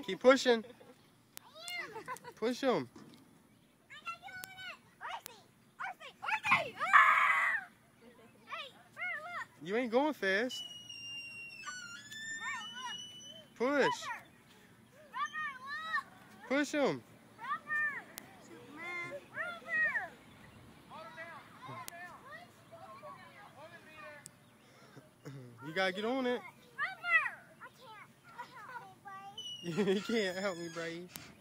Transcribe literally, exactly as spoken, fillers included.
Keep pushing. Push him. You ain't going fast. Push. Push him. You gotta get on it. You can't help me, Bryce.